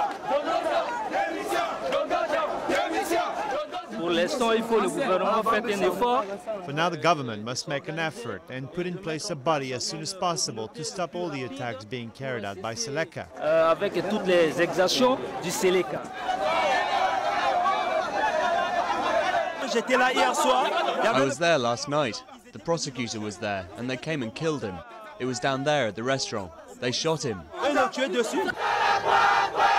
For now, the government must make an effort and put in place a body as soon as possible to stop all the attacks being carried out by Seleka. Avec toutes les exactions du Seleka. I was there last night. The prosecutor was there and they came and killed him. It was down there at the restaurant. They shot him.